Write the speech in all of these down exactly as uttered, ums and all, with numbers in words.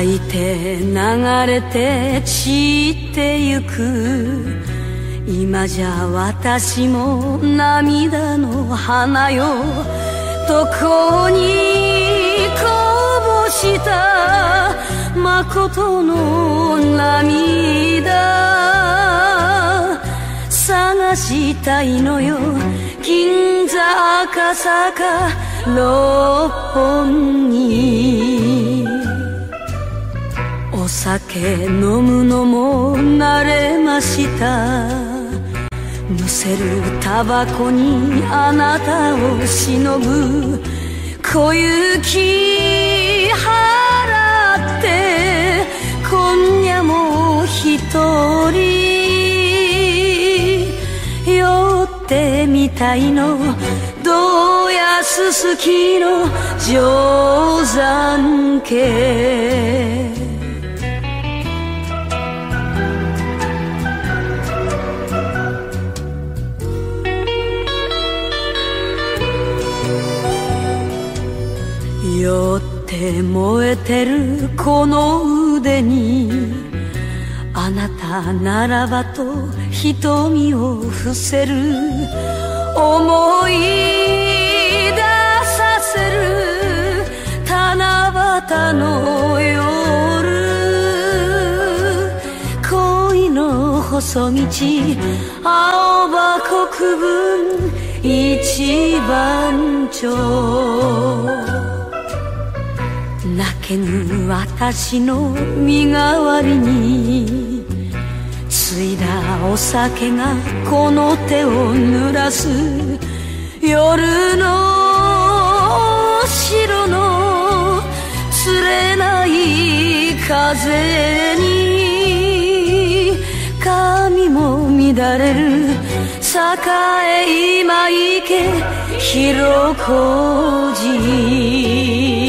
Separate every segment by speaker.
Speaker 1: 咲いて流れて散ってゆく今じゃ私も涙の花よどこにこぼした誠の涙探したいのよ銀座赤坂六本木お酒飲むのも慣れましたむせるタバコにあなたをしのぶ小雪払って今夜も一人酔ってみたいのどやすすきの定山家酔って燃えてるこの腕にあなたならばと瞳を伏せる思い出させる七夕の夜恋の細道青葉国分一番町泣けぬ私の身代わりについだお酒がこの手を濡らす夜の白の釣れない風に髪も乱れる栄今池広小路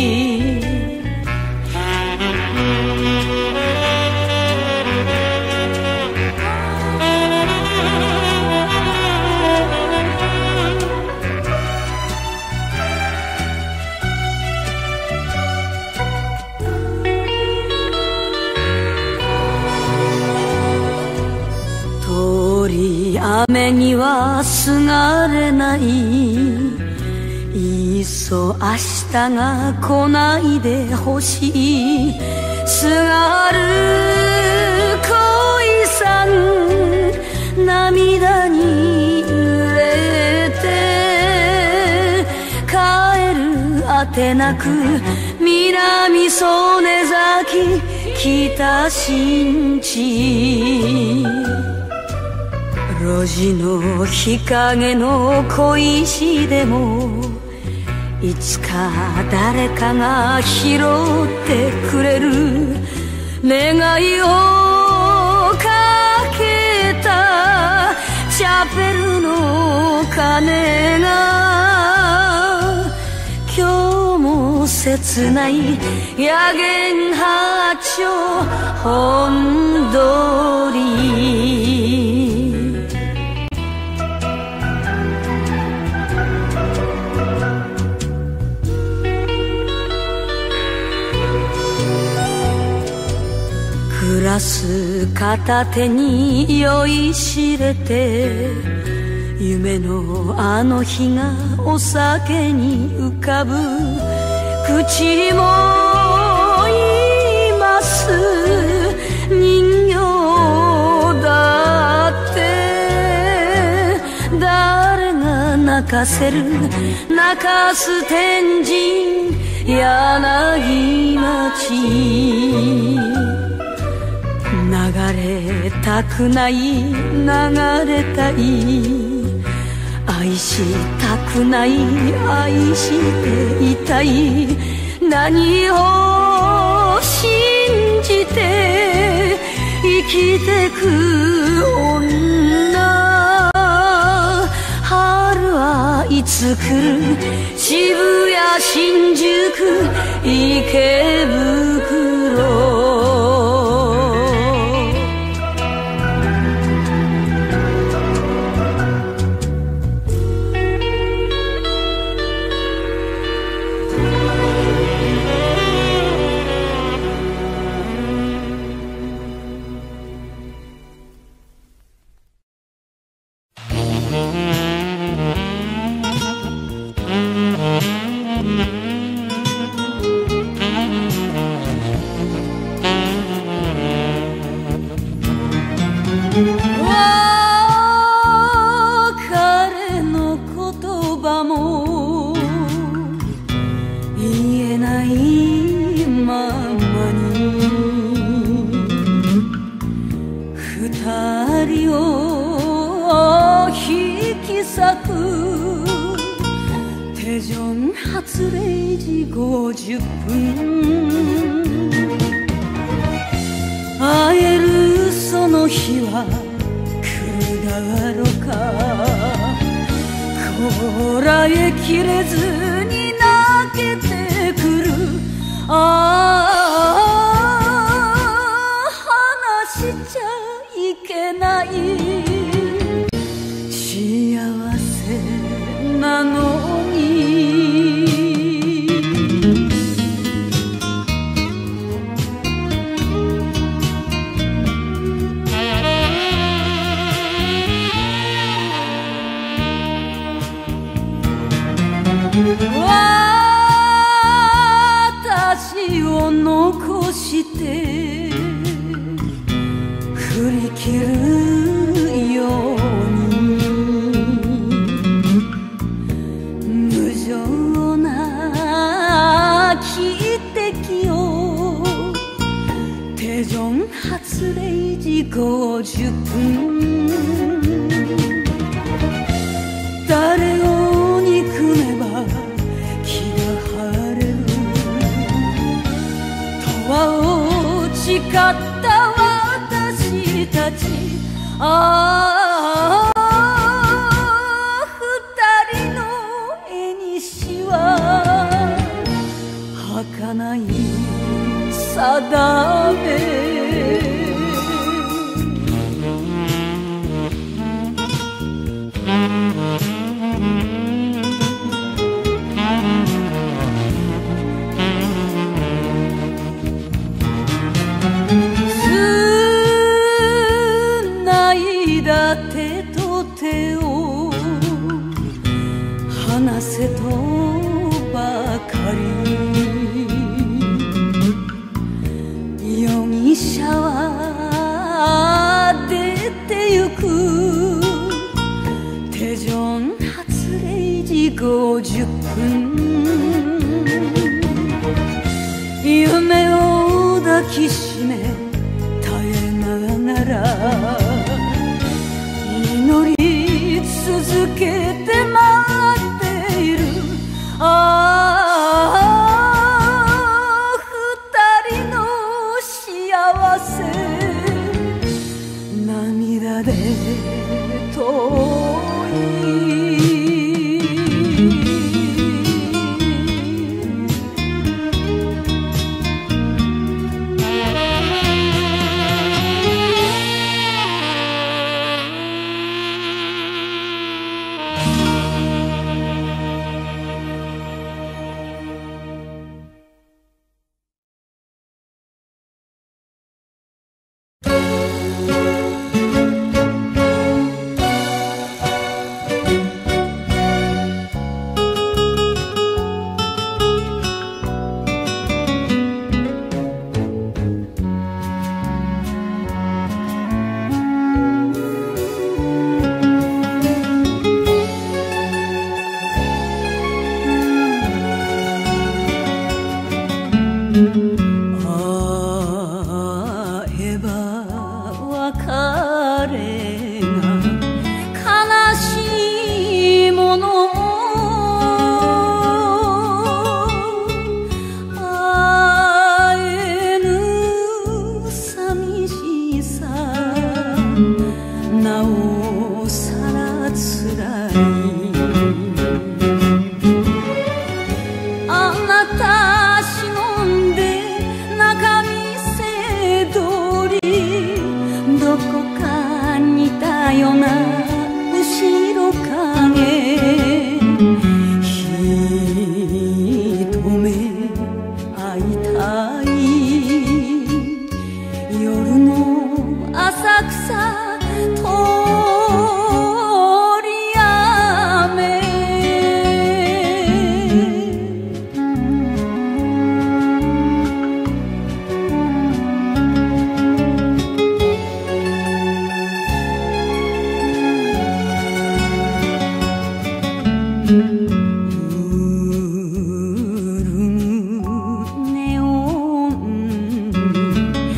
Speaker 1: 雨にはすがれないいっそ明日が来ないでほしいすがる恋さん涙に濡れて帰るあてなく南曽根崎北新地路地の日陰の小石でもいつか誰かが拾ってくれる願いをかけたチャペルの鐘が今日も切ない野源八丁本通りグラス片手に酔いしれて夢のあの日がお酒に浮かぶ口も言います人形だって誰が泣かせる泣かす天神柳町流れたくない流れたい愛したくない愛していたい何を信じて生きてく女春はいつ来る渋谷新宿池袋引き裂く手順発令時ごじゅっぷん会えるその日は来るだろうかこらえきれずに泣けてくるああ話しちゃいけない幸せなのに私を残して振り切るように無情な汽笛を手順発令時ごじゅっぷん誰を憎めば気が晴れるとは誓った私たちああ二人の縁は儚い定め手と手を離せとばかり容疑者は出てゆく手順発令時ごじゅっぷん夢を抱きしめ耐えながら祈り続けて待っているああ二人の幸せ涙で遠い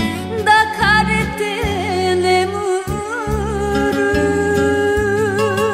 Speaker 1: 抱かれて眠る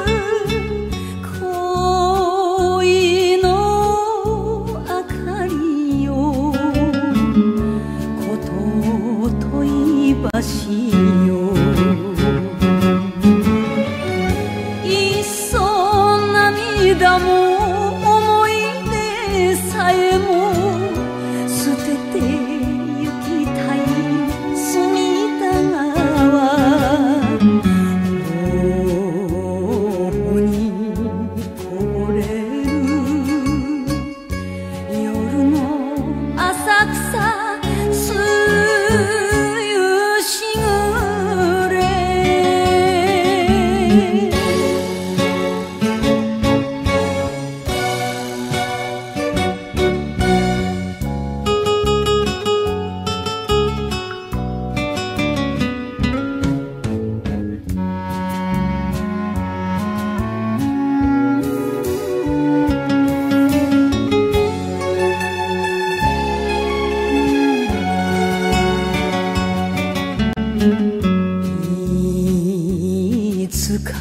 Speaker 1: つか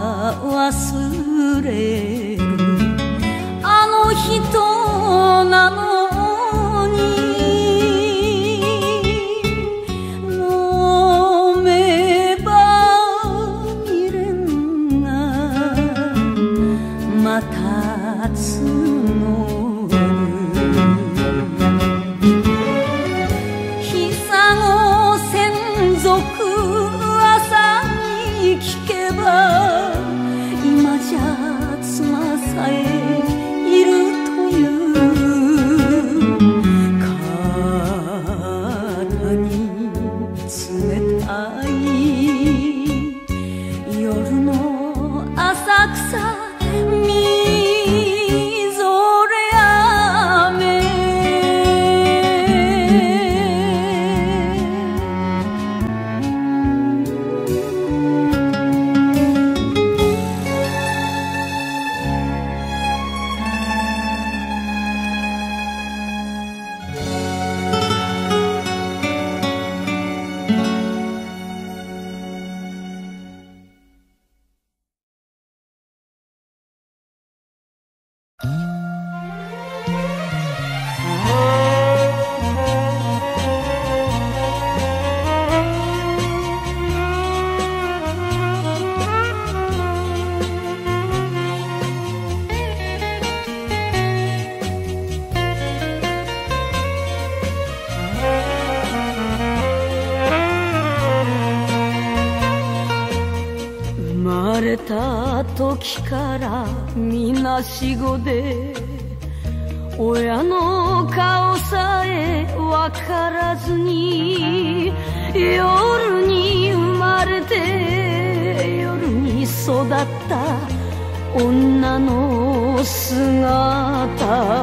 Speaker 1: 忘れるあの人なのに飲めば未練がまた募る久子専属朝に聞けば今じゃ妻さえいるという肩に冷たい夜の浅草みぞれ雨生まれた時からみなしごで親の顔さえわからずに夜に生まれて夜に育った女の姿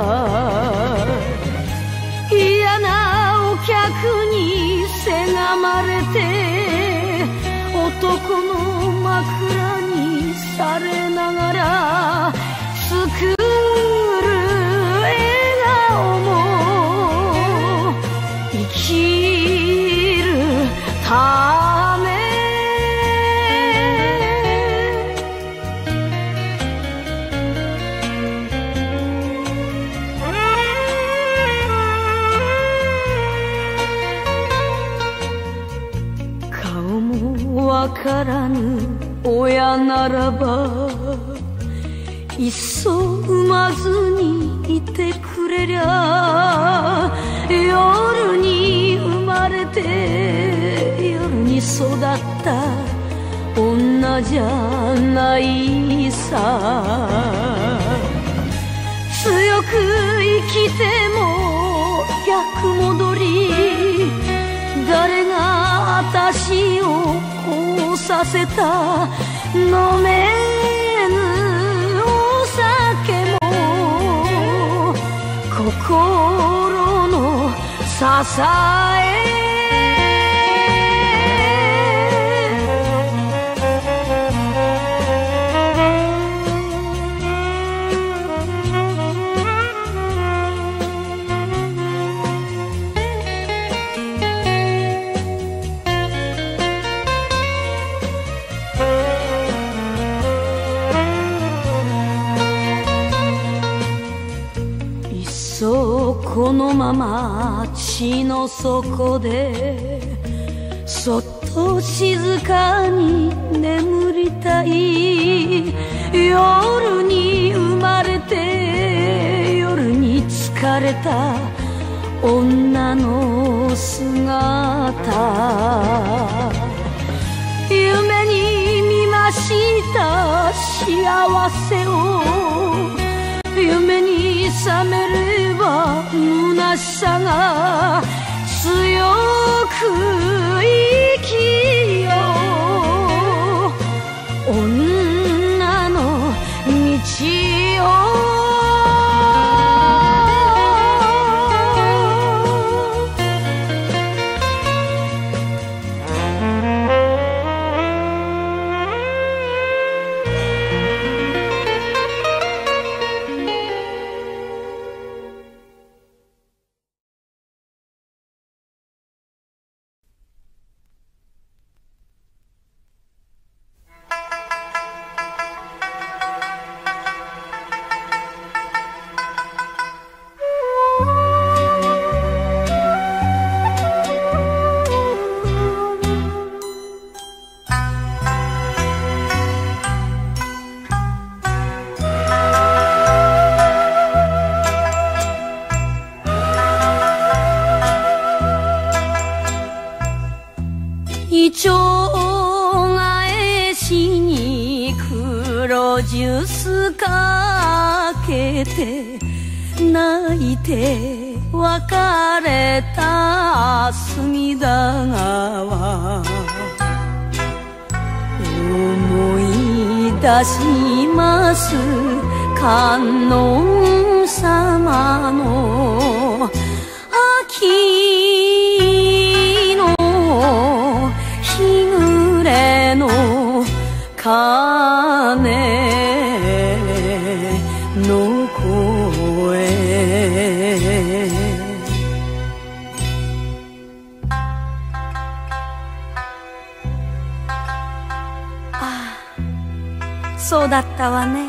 Speaker 1: 嫌なお客にせがまれて男の枕にされながら作る笑顔も生きるため顔もわからぬ親ならばいっそ産まずにいてくれりゃ夜に生まれて夜に育った女じゃないさ強く生きても逆戻り誰が私をこうさせた飲めぬお酒も心の支えこのまま地の底でそっと静かに眠りたい夜に生まれて夜に疲れた女の姿夢に見ました幸せを夢に覚めれば虚しさが強く生きよう女の道をロジュースかけて泣いて別れた隅田川思い出します観音様の秋の日暮れの鐘の声ああそうだったわね。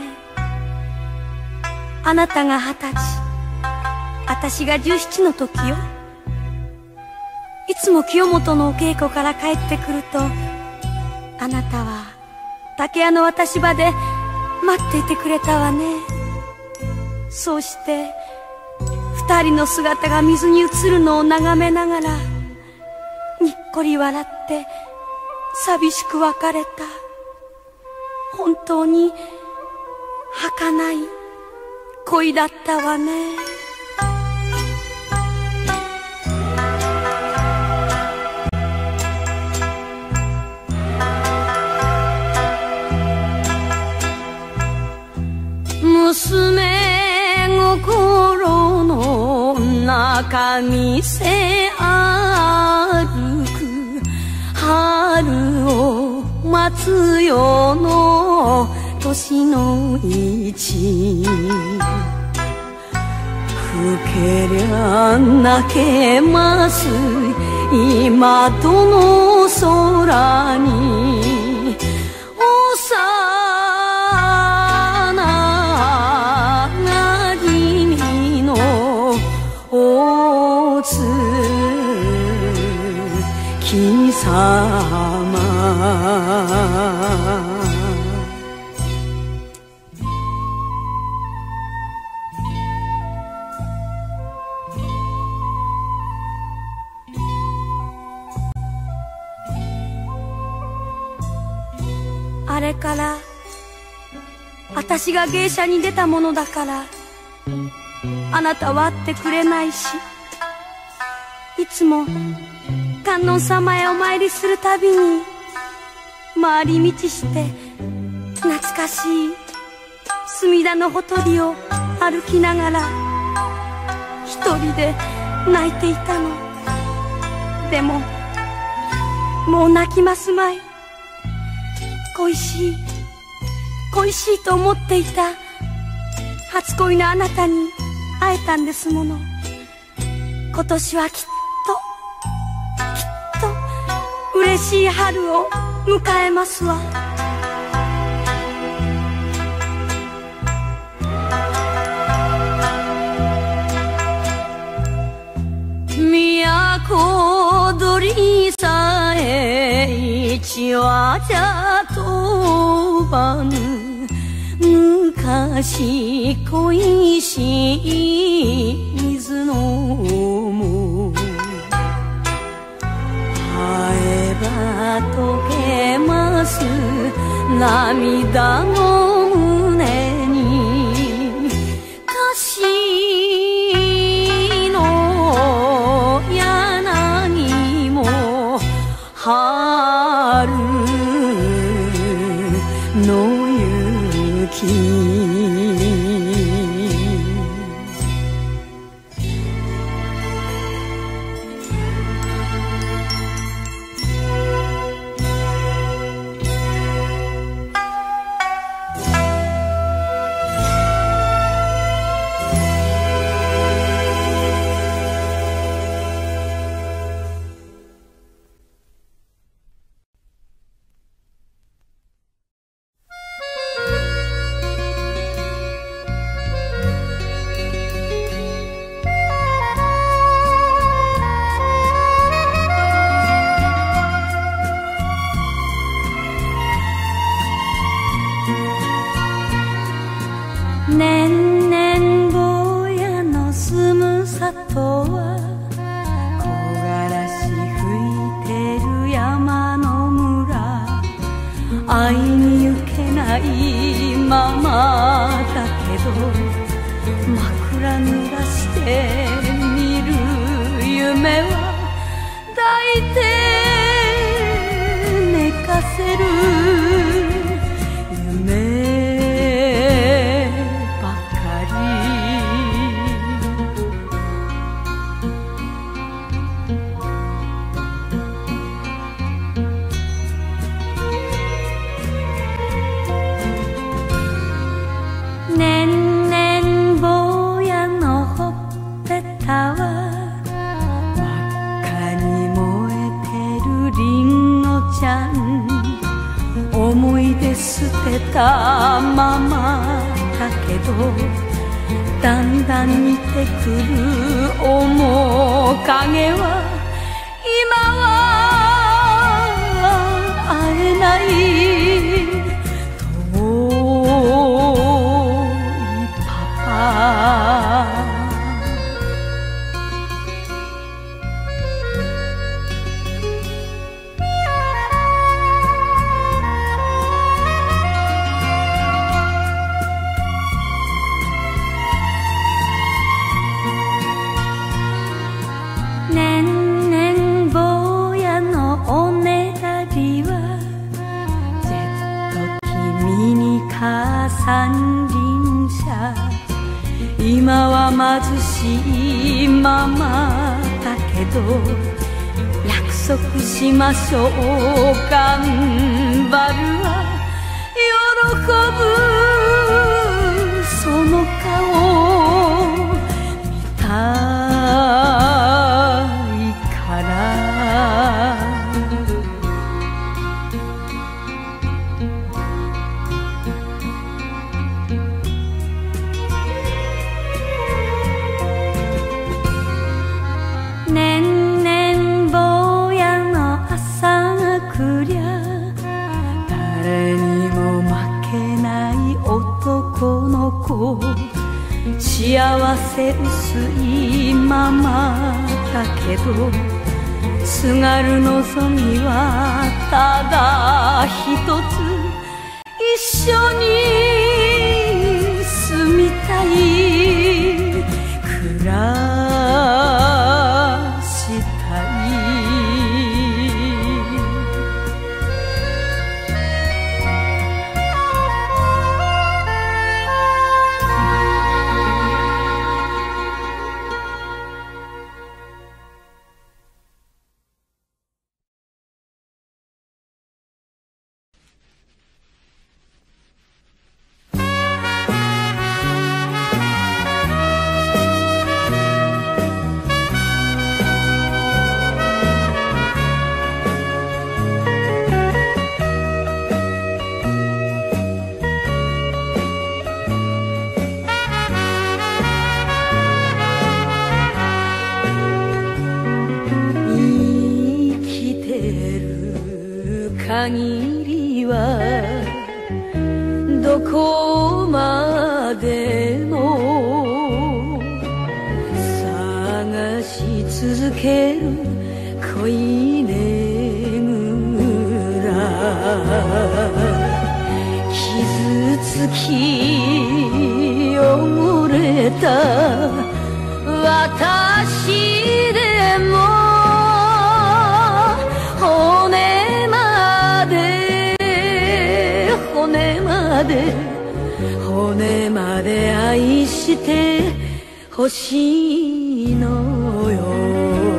Speaker 1: あなたが二十歳、私が十七の時よ。いつも清本のお稽古から帰ってくると、あなたは竹屋の渡し場で待っていてくれたわね。そうして二人の姿が水に映るのを眺めながらにっこり笑って寂しく別れた。本当に儚い恋だったわね。娘心の中店歩く春を待つよの年の市ふけりゃ泣けます今どの空に幼なじみの大月様あれから私が芸者に出たものだからあなたは会ってくれないし、いつも観音様へお参りするたびに回り道して懐かしい隅田のほとりを歩きながら一人で泣いていたの。でももう泣きますまい。恋しい恋しいと思っていた初恋のあなたに会えたんですもの。今年はきっときっと嬉しい春を迎えますわ。都鳥さえ一羽じゃ飛ばぬ昔恋しい水のも会えば溶けます涙の胸に歌詞の柳も春の雪いままだけど枕濡らして見る夢は抱いて寝かせる夢ばかり年々坊やのほっぺたは真っ赤に燃えてるりんごちゃん思い出捨てたままだけどだんだん似てくる面影は今は会えない年々坊やのおねだりはジェット機ミニカー三輪車今は貧しいままだけど約束しましょう頑張るわ喜ぶその顔見た年々坊やの朝が来りゃ誰にも負けない男の子幸せ薄いままだけどすがる望みはただ一つ一緒に住みたい暮らしたい限りはどこまでも探し続ける恋ねぐら傷つき汚れた私でも骨まで骨まで骨まで愛してほしいのよ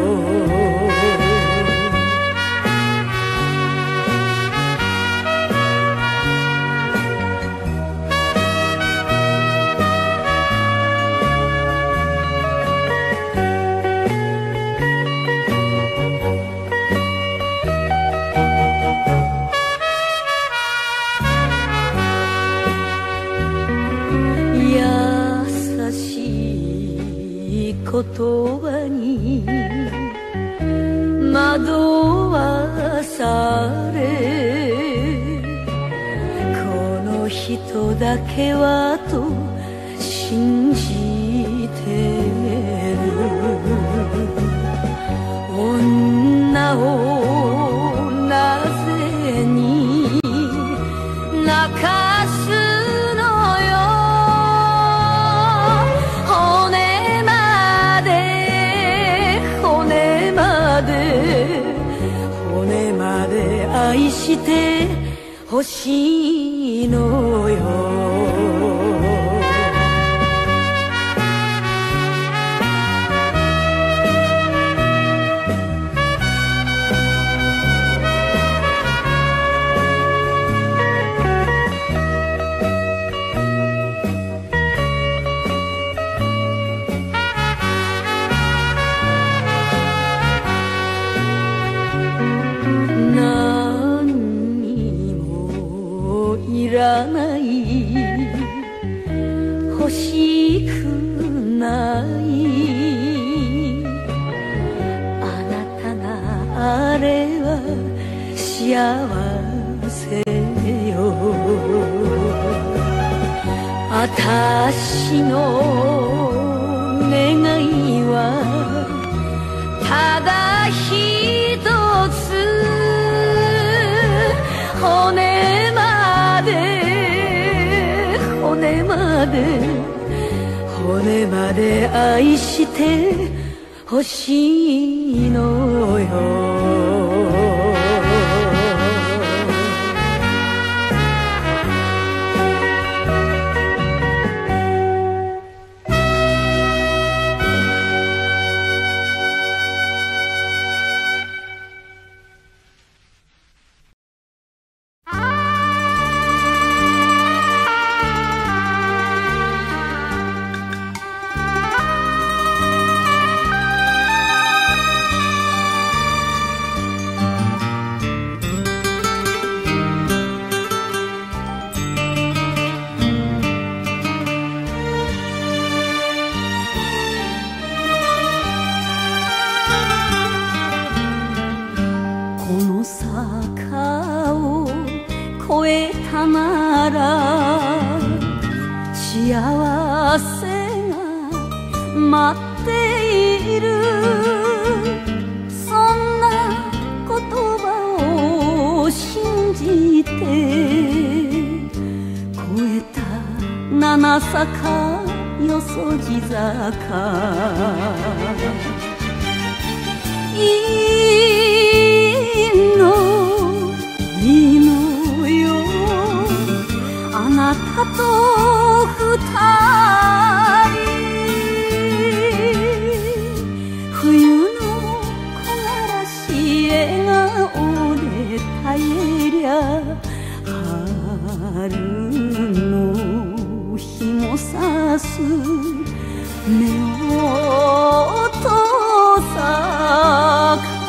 Speaker 1: 言葉に惑わされこの人だけはと信じてる女をなぜに泣かす愛してほしいのよ。いらない欲しくないあなたがあれは幸せよ。あたしの願いはただ一つ骨まで骨まで骨まで愛してほしいのよ。幸せが待っているそんな言葉を信じて越えた七坂よそじ坂いいのいいのよあなたと二人冬の木枯らし笑顔で耐えりゃ春の日もさす目を閉ざか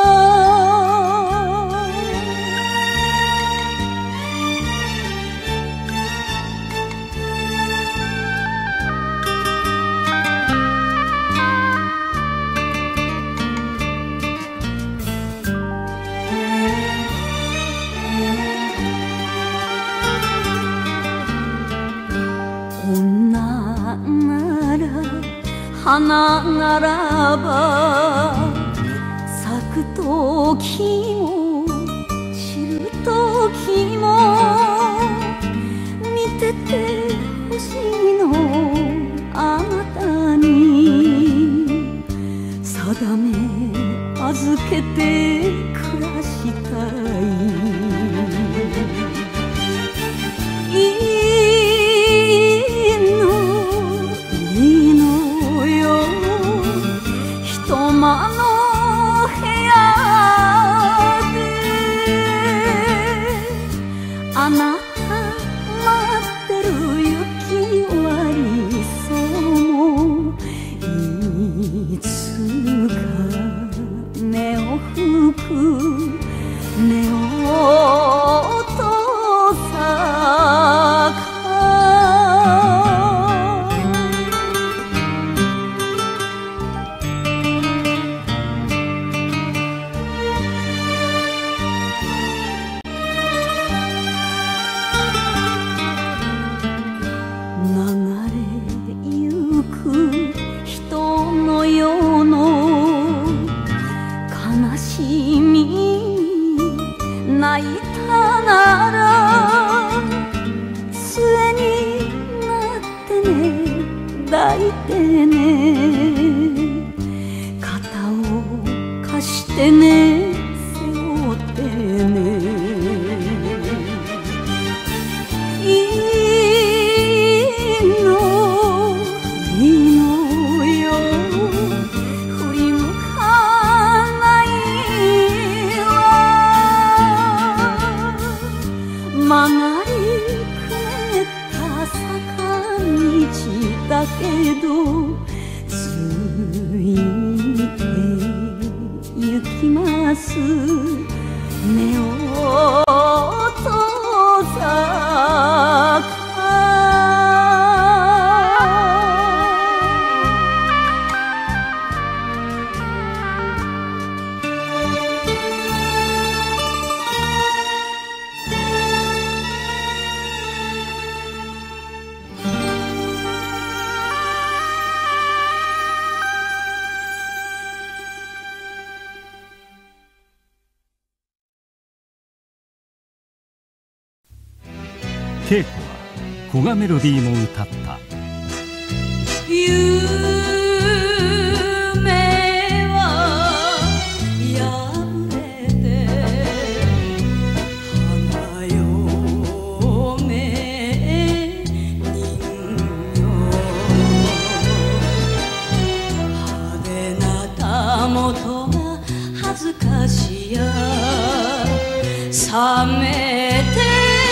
Speaker 1: 花ならば咲く時も散る時も見ててほしいのあなたに定め預けて暮らしたいいいのいいのよ一間の部屋であなた待ってる雪割りそうもいつか目を吹く目を閉ざか泣いたなら杖になってね抱いてね肩を貸してね背負ってねけどついて行きます目を閉ざ
Speaker 2: 恵子は古賀メロディーも歌った
Speaker 1: 夢は破れて花嫁人形派手なたもとが恥ずかしや冷めて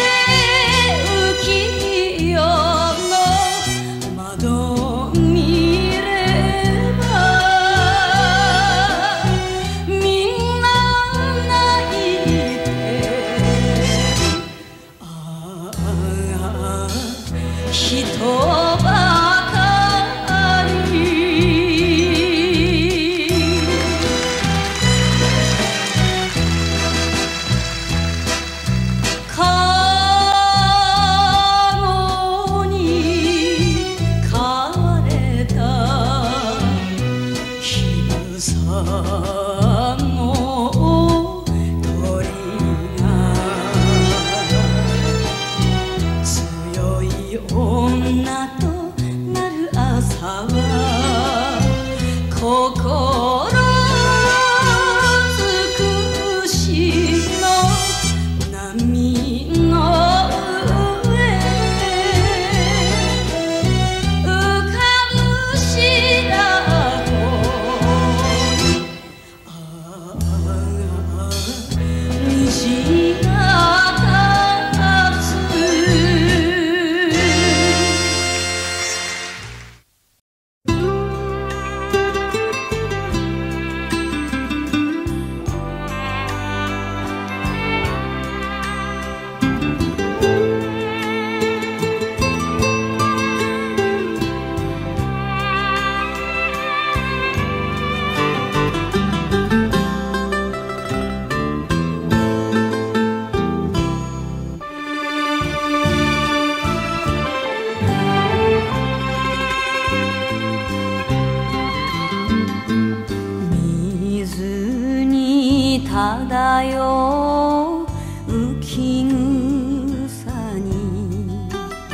Speaker 1: 漂う浮き草に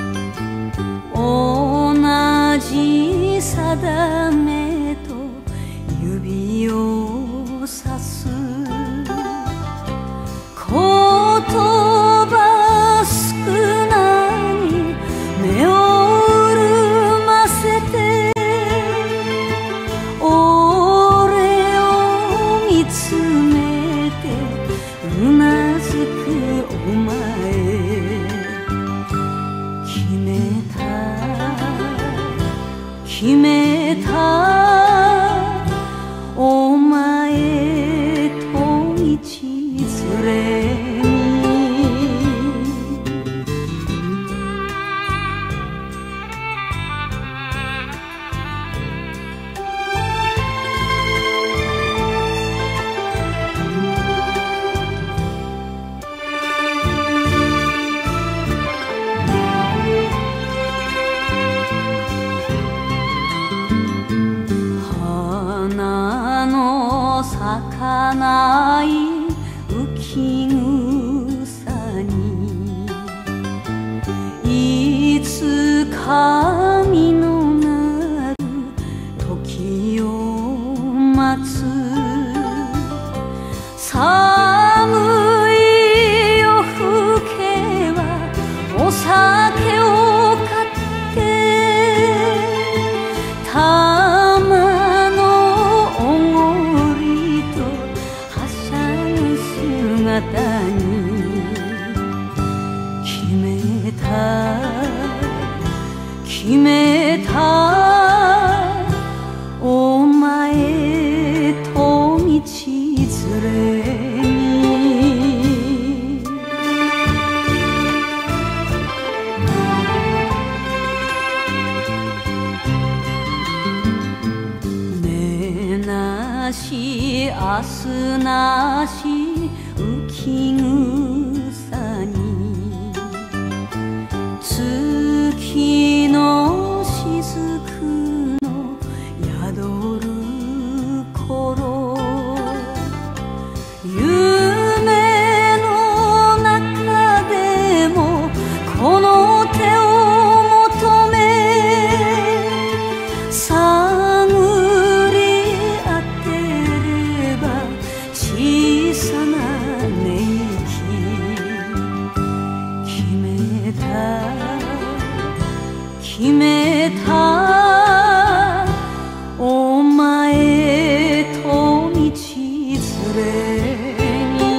Speaker 1: 同じ定めと指をさす言葉少なに目を潤ませて俺を見つめうなずくお前決めた決めたお前と道連れ咲かない浮き草にいつか実なる時を待つ寒い夜更けはお酒を買って玉のおごりとはしゃぐ姿に決めた決決めたお前と道連れにねなし明日なし浮き草に月の雫の宿る頃夢の中でもこの手を求め探り当てれば小さな寝息決めた決めたお前と道連れに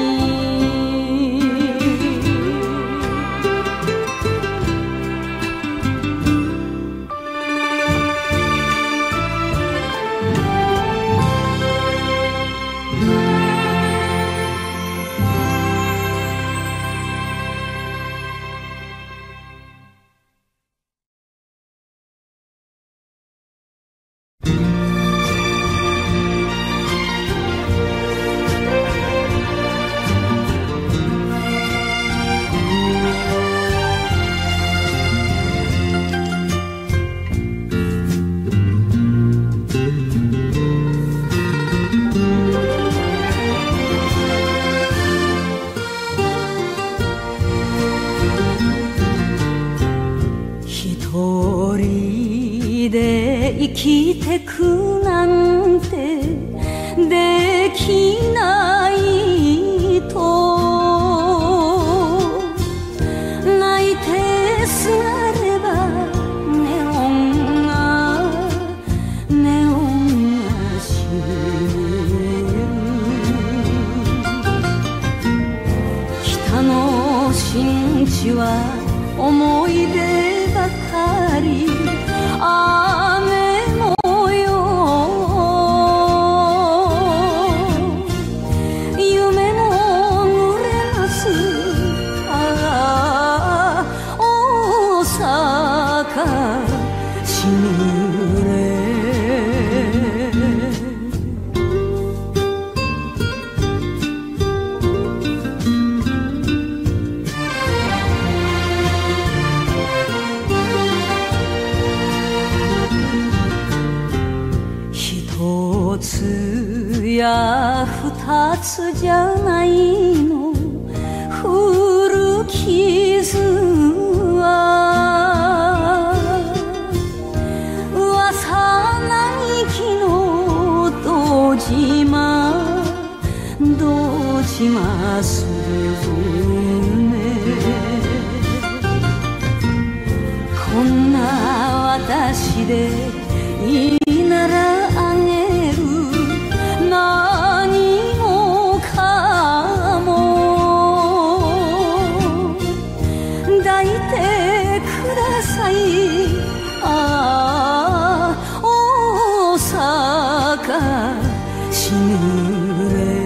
Speaker 1: 一人で生きてくなんてできないと泣いてすがればネオンがネオンが閉める北の新地は思い出ばかり雨模様夢も濡れますああ大阪しぬれ一つや二つじゃないの古傷は噂並木の堂島堂島すずめこんな私でいいならあげる何もかも抱いてくださいああ大阪しぬれ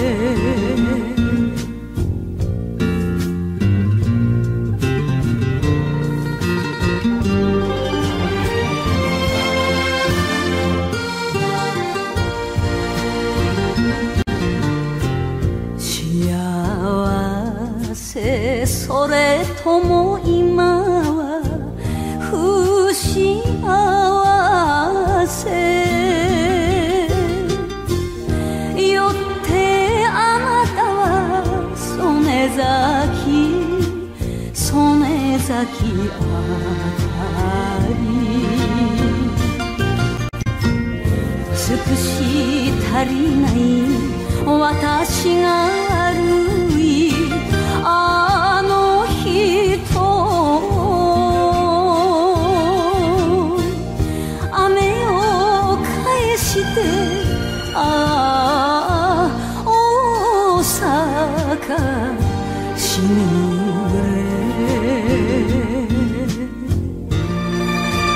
Speaker 1: それとも今は不幸せよってあなたは曽根崎曽根崎あたり尽くし足りない私が悪いあの人雨を返してああ大阪しぬれ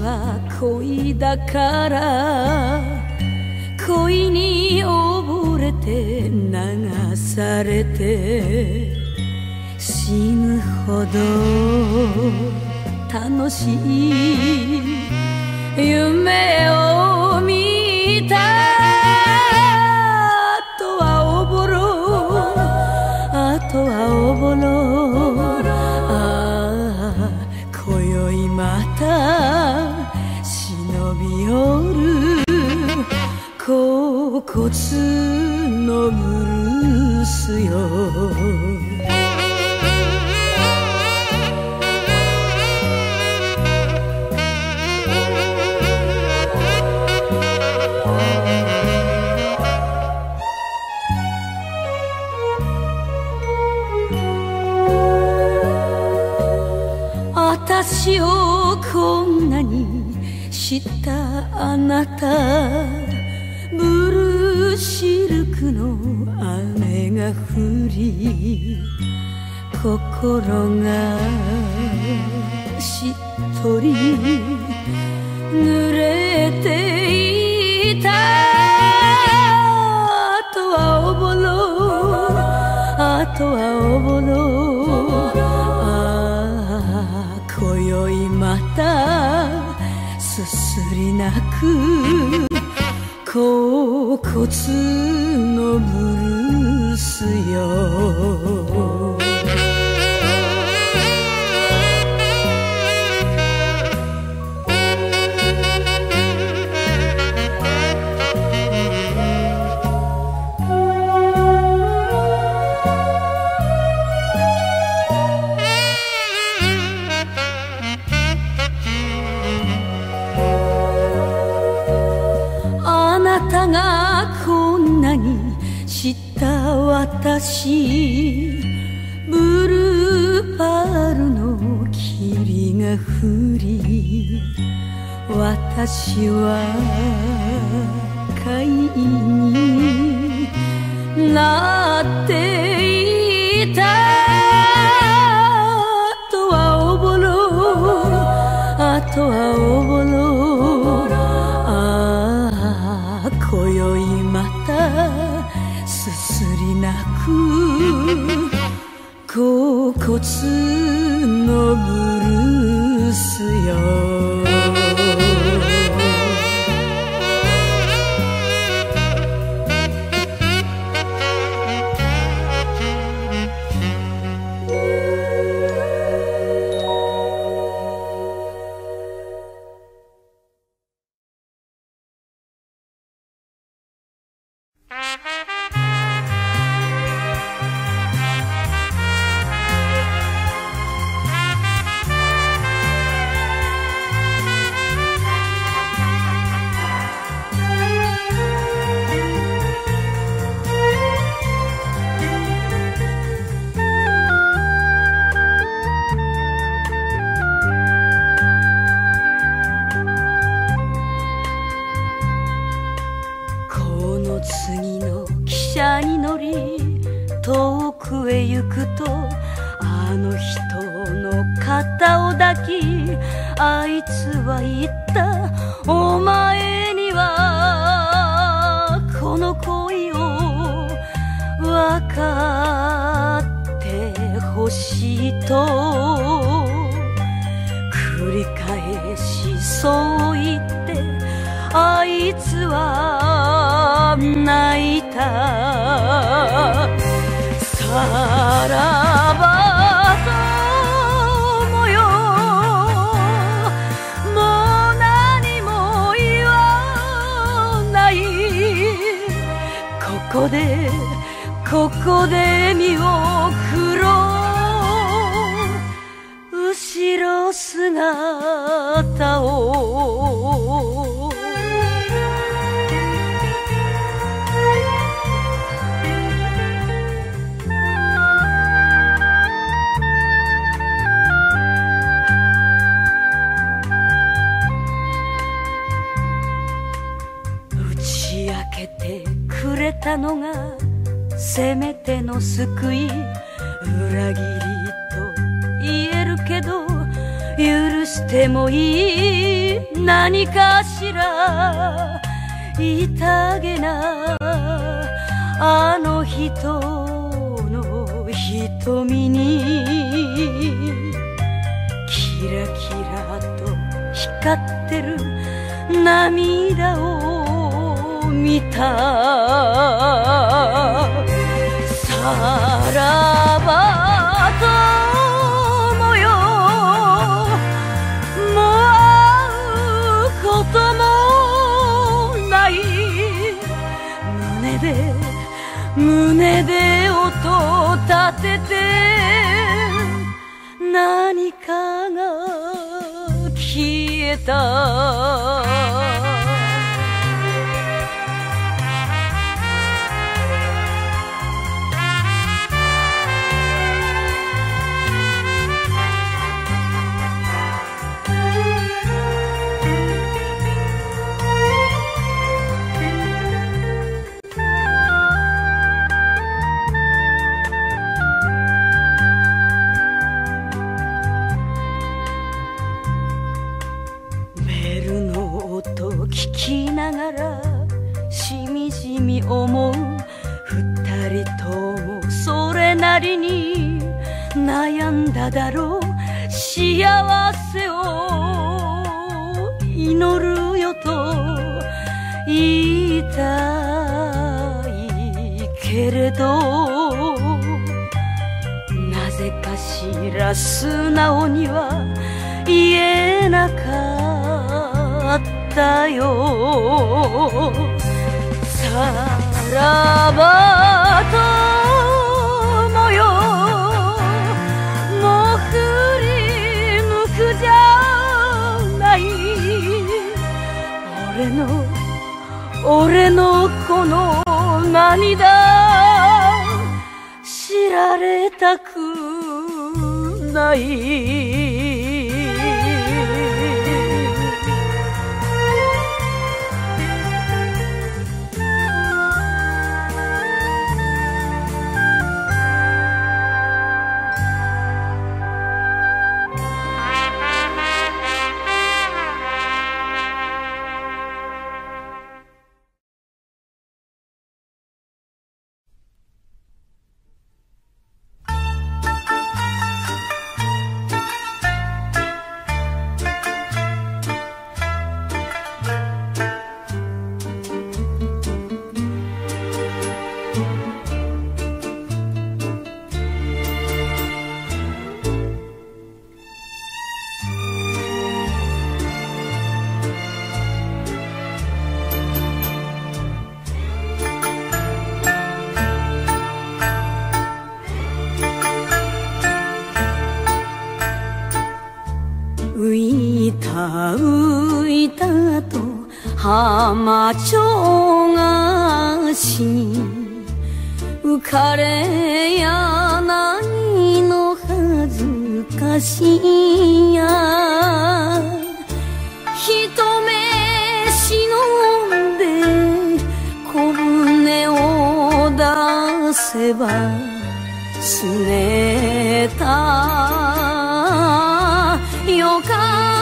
Speaker 1: は恋だから恋に溺れて流されて死ぬほど楽しい夢を見た。あとはおぼろ、あとはおぼろ。ああ今宵また忍び寄る恍惚のブルースよ。私をこんなに知ったあなた、ブルーシルクの雨が降り心がしっとり濡れていた。あとはおぼろ、あとはおぼろ。今宵またすすり泣く恍惚のブルースよ。こんなに知った私、ブルーパールの霧が降り私は貝になっていた。あとはおぼろ、あとはおぼろ。今宵またすすり泣く恍惚のブルースよ。遠くへ行くとあの人の肩を抱き、あいつは言った。お前にはこの恋を分かってほしいと繰り返しそう言って、あいつは泣いた。さらば友よ、もう何も言わない。ここでここで見送ろう後ろ姿を。くれたのがせめての救い、裏切りと言えるけど許してもいい何かしら痛げなあの人の瞳にキラキラと光ってる涙を見た。さらば友よ、もう会うこともない。胸で胸で音立てて何かが消えた。聞きながらしみじみ思う。二人ともそれなりに悩んだだろう。幸せを祈るよと言いたいけれど、なぜかしら素直には言えなかったよ。さらば友よ、もう振り向くじゃない。俺の俺のこの涙知られたくない。浮いた浮いたと浜町がし浮かれやないの恥ずかしいや。一目忍んで小舟を出せばすねた夜風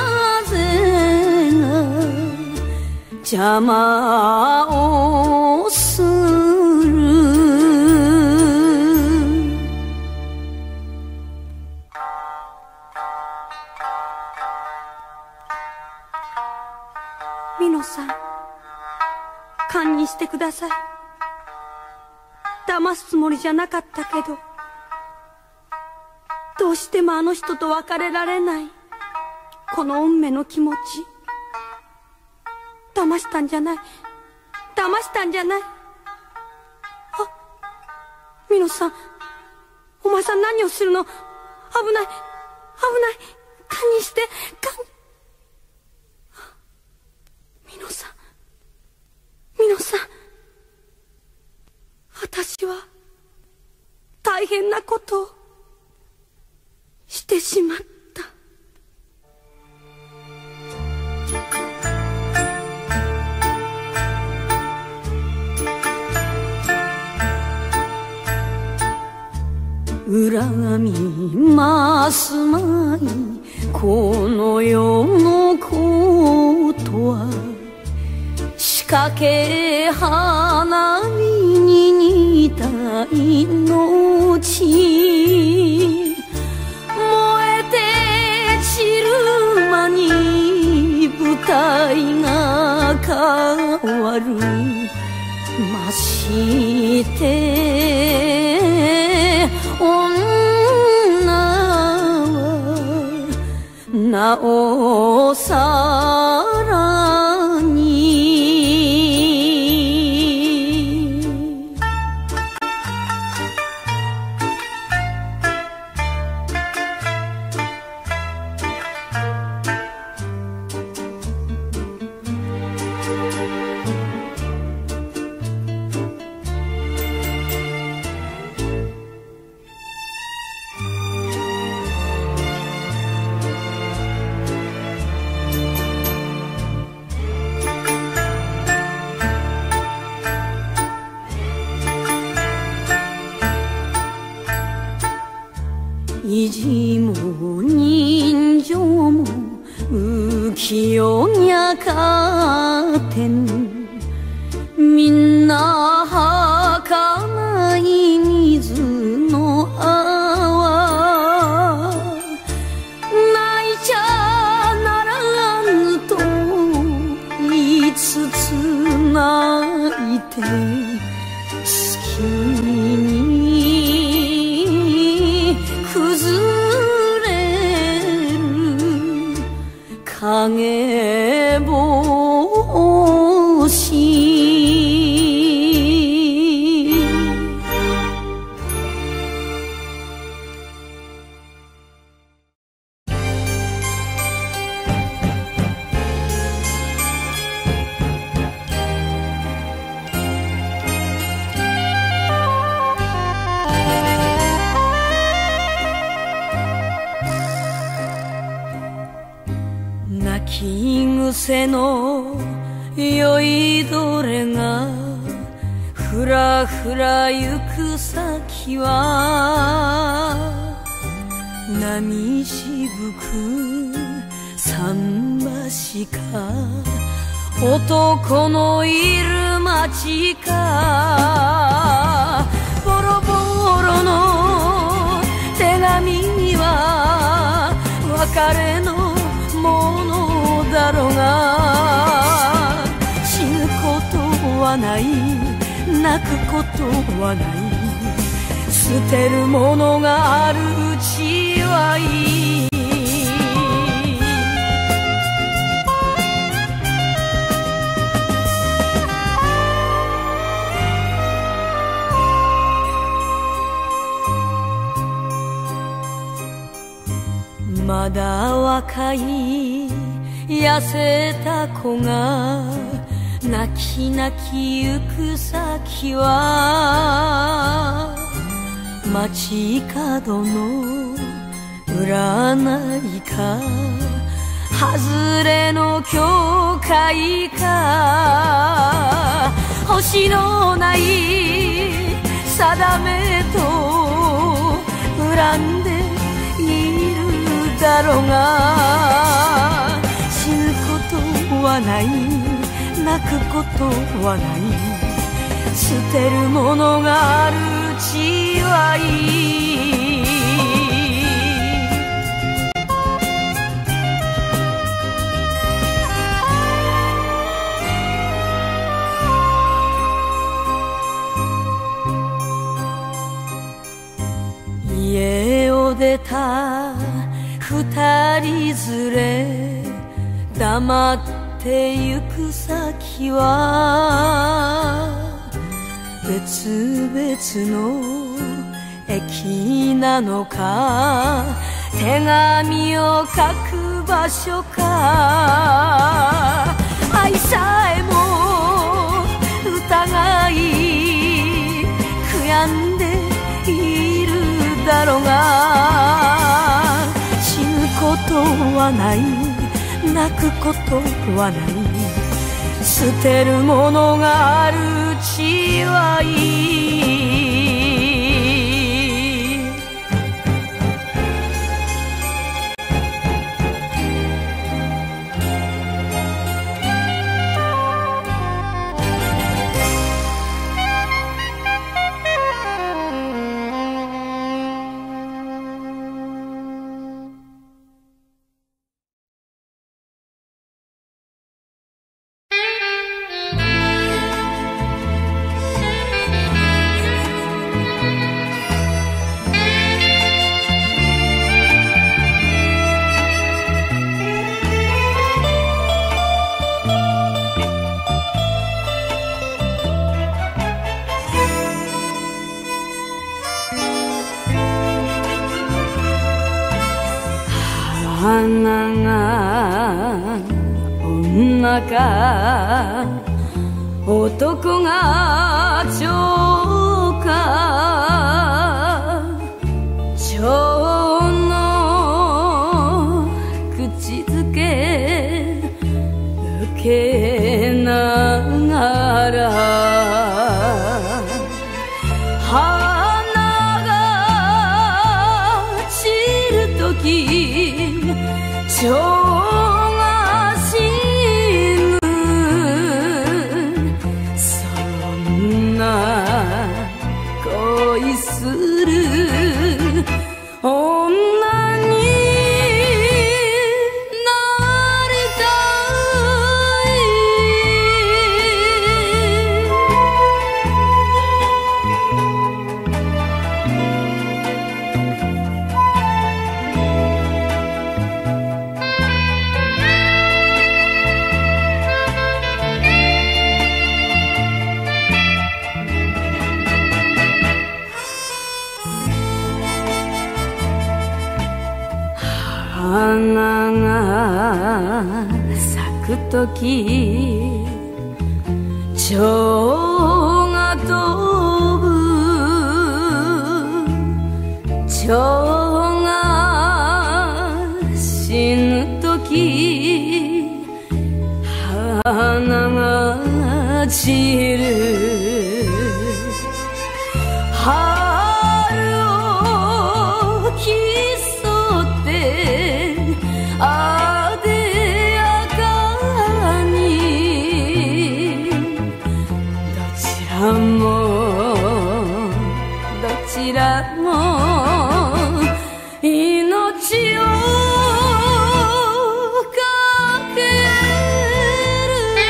Speaker 1: が邪魔をする。美濃さん、堪忍してください。騙すつもりじゃなかったけど、どうしてもあの人と別れられないこの運命の気持ち、騙したんじゃない、騙したんじゃない。あ、美濃さん、お前さん何をするの。危ない危ない、堪忍して、堪忍。美濃さん、美濃さん、私は大変なことをしてしまった。恨みますまいこの世のことは仕掛け花火に似た命燃えて散る間に舞台が変わるまして女はなおさらに意地も人情も浮世にゃかてんみんな儚い水の泡泣いちゃならぬと言いつつ泣いて月に崩れる影帽子泣き癖の酔いどれがふらふら行く先は波しぶく桟橋か男のいる街かボロボロの手紙には別れのものだろうが死ぬことはない泣くことはない捨てるものがあるうちはいいまだ若い痩せた子が泣き泣き行く先は街角の占いか外れの教会か星のない定めと恨んでいるだろうが死ぬことはない泣くことはない捨てるものがあるうちはいい家を出た二人連れ黙ってゆく先は別々の駅なのか手紙を書く場所か愛さえも疑い悔やんでいるだろうが死ぬことはない泣くことはない捨てるものがあるうちはいい花が女か男が蝶か蝶の口づけ受けながら花が散るとき蝶が死ぬそんな恋する女になりたい花が咲くとき蝶が飛ぶ蝶が死ぬとき花が散る春を競ってあでやかにどちらもどちらも命をかける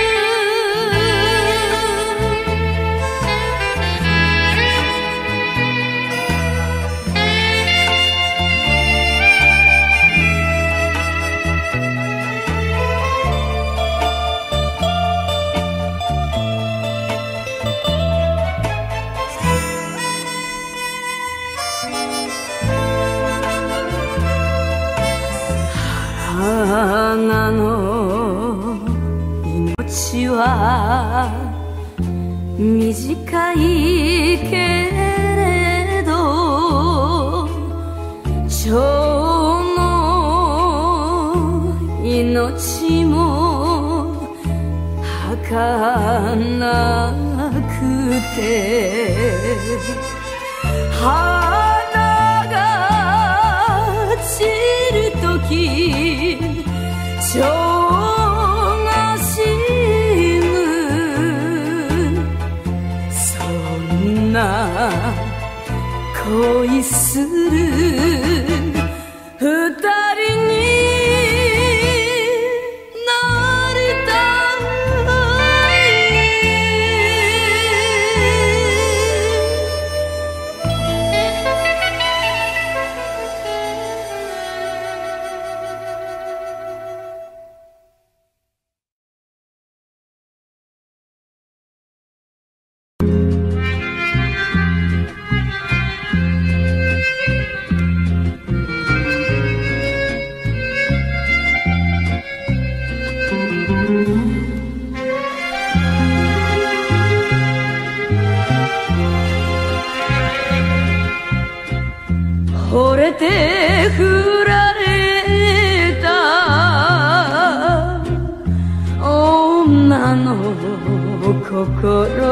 Speaker 1: 花の命は短いけれど蝶の命も儚くて花が散るとき蝶が死ぬそんな恋する二人になりたい惚れて振られた女の心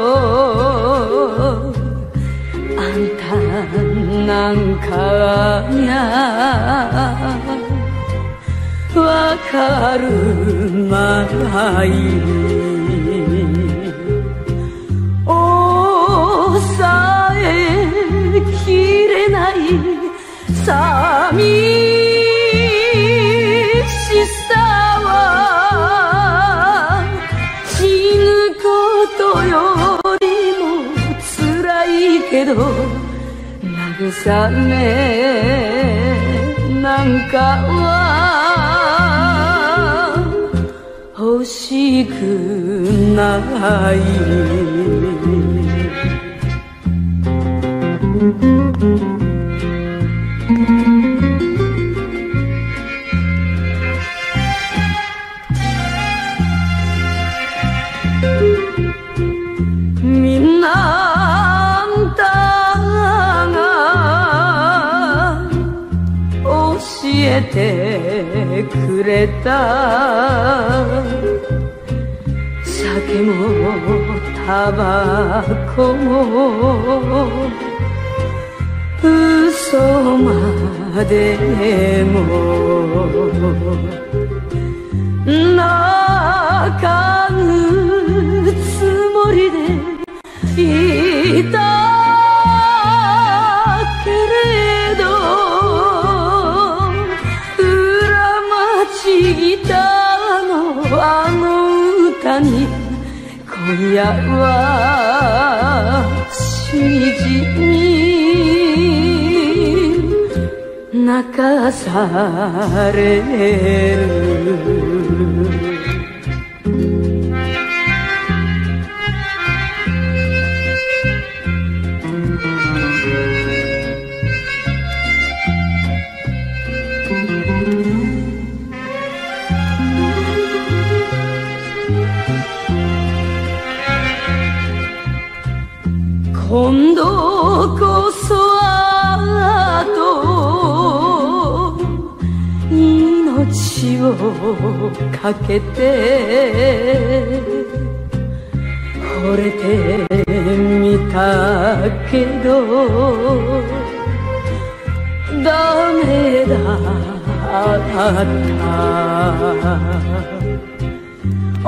Speaker 1: あんたなんかやわかるまい抑えきれない寂しさは死ぬことよりも辛いけど慰めなんかは欲しくないえてくれた。酒もタバコも嘘までも泣かぬつもりでいたけれど、裏町ギターのあの歌に今夜はしみじみ泣かされる。今度こそあと命をかけて惚れてみたけどダメだった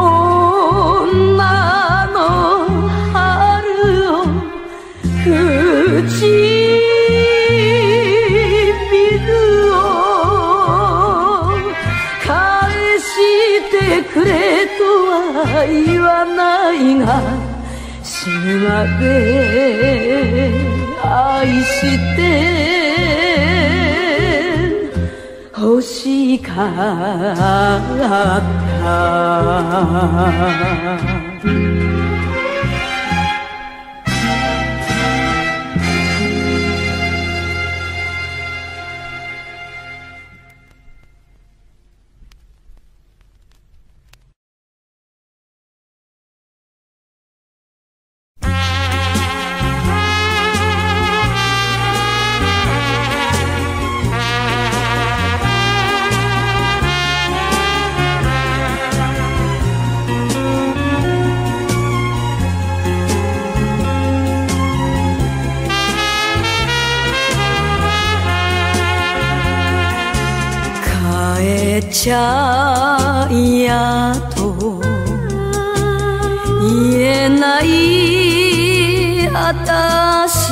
Speaker 1: 女の春を唇を返してくれとは言わないが死ぬまで愛して欲しかった。ちゃやと言えないあたし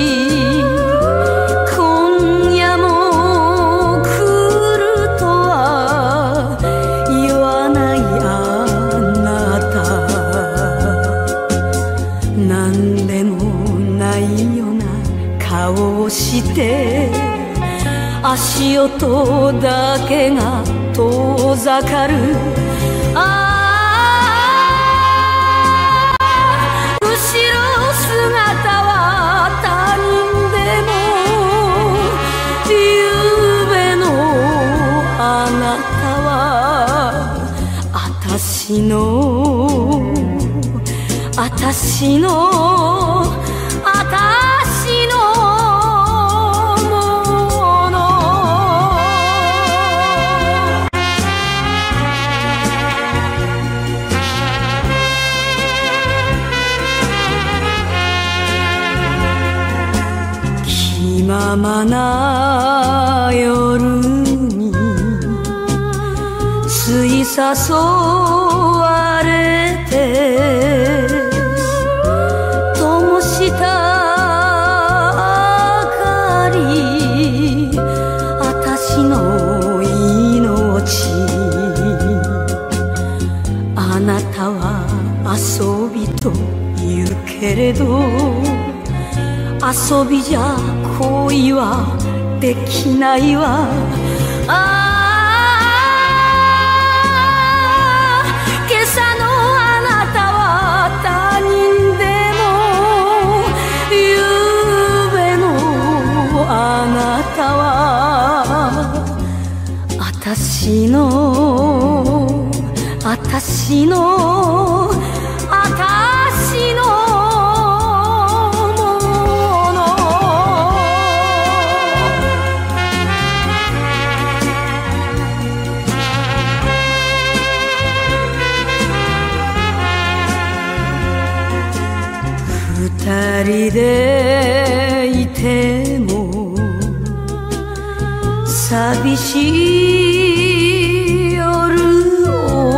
Speaker 1: 今夜も来るとは言わないあなたなんでもないような顔をして足音だけが遠ざかる。ああ後ろ姿は他人でもゆうべのあなたはあたしのあたしのあたしの気ままな夜に吸い誘われて灯した明かりあたしの命あなたは遊びと言うけれど遊びじゃ恋はできないわ。ああ今朝のあなたは他人でもゆうべのあなたはあたしのあたしのあたしの「 人でいても寂しい夜を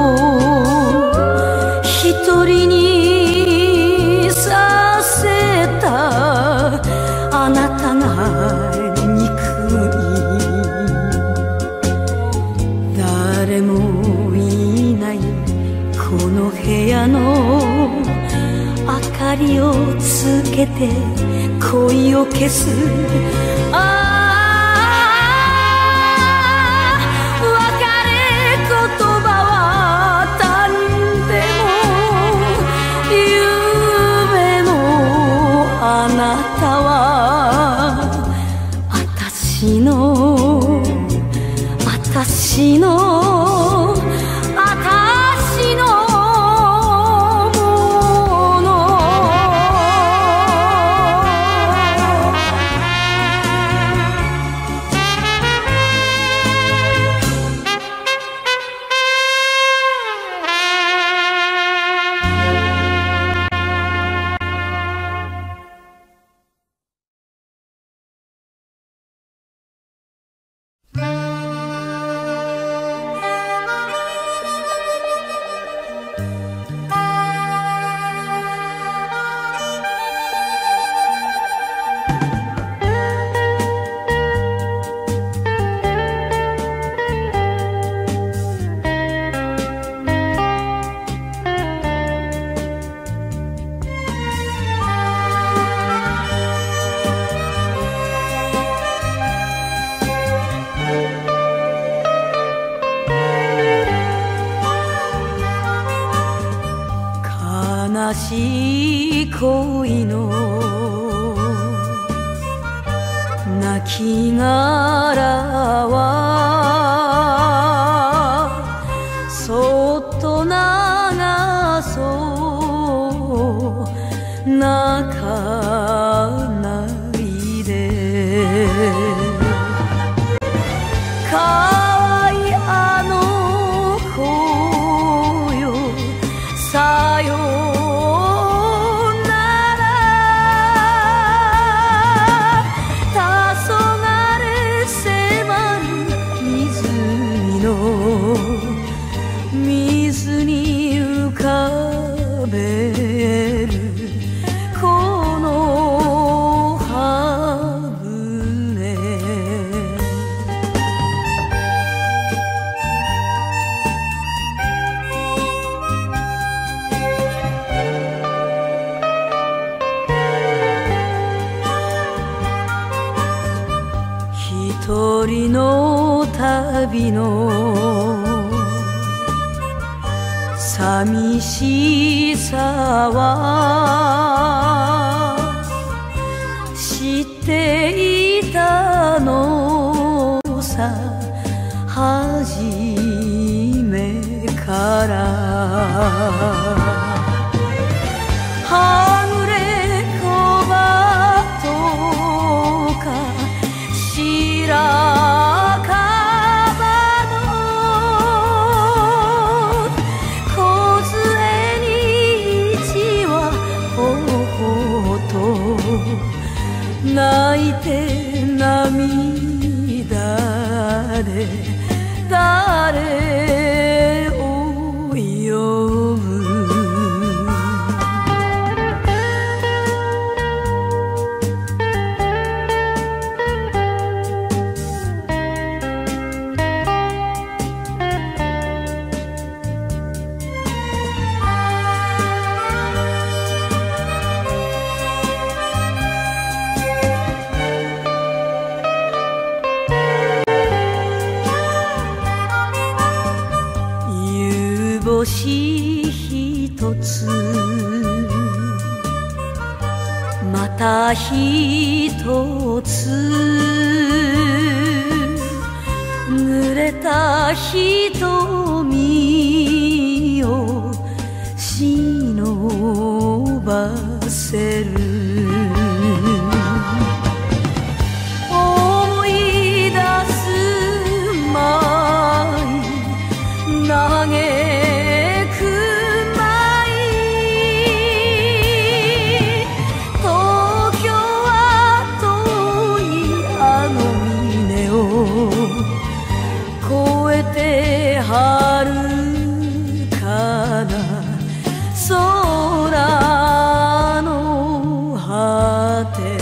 Speaker 1: 一人にさせたあなたが憎い誰もいないこの部屋の明かりをつけて恋を消すああ別れ言葉は何でも夢のあなたはあたしのあたしのあたしの悲しい恋の泣き殻はそっと流そう泣かないでかわいいあの子よさよ水に浮かべるこの葉舟一人の旅の寂しさは知っていたのさ初めからはぐれ小鳩か白泣いて涙で誰を呼ぶ星ひとつまたひとつ濡れた瞳を忍ばせる思い出すまい嘆くまい遠遥かな空の果て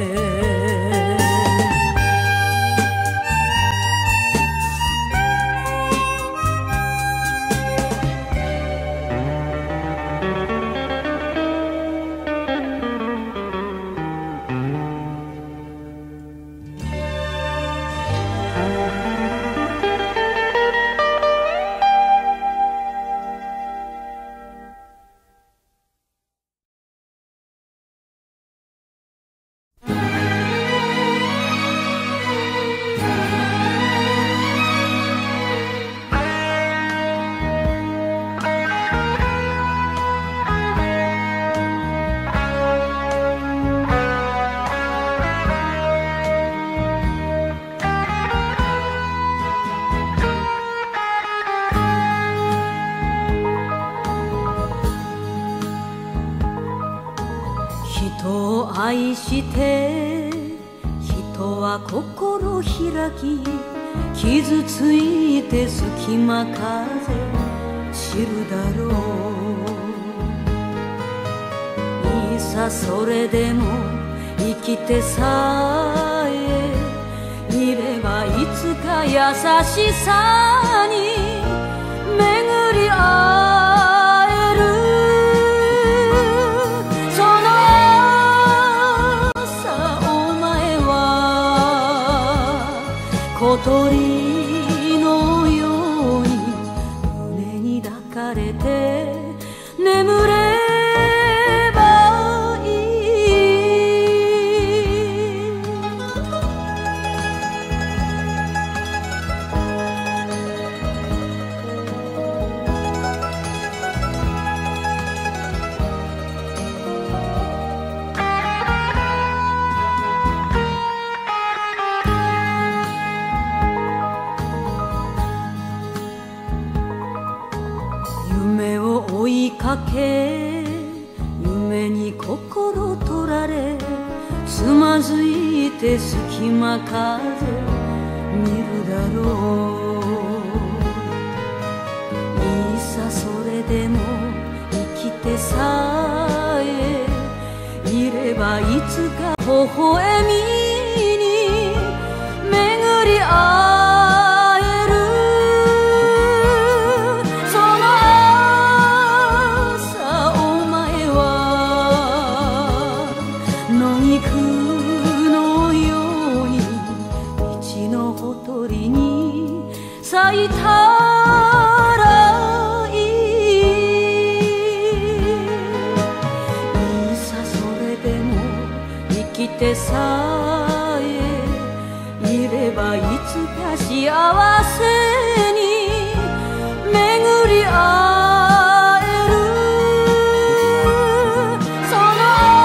Speaker 1: 人を愛して人は心開き傷ついて隙間風知るだろういざそれでも生きてさえいればいつか優しさに巡り会える小鳥のように胸に抱かれて眠ればいい夢を追いかけ夢に心取られつまずいて隙間風見るだろういざそれでも生きてさえいればいつか微笑みに巡り合う咲いたらいいいざそれでも生きてさえいればいつか幸せに巡り会えるその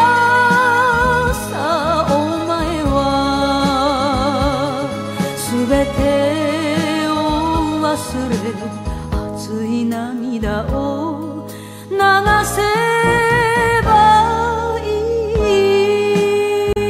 Speaker 1: 朝お前はすべて忘れ熱い涙を流せばいい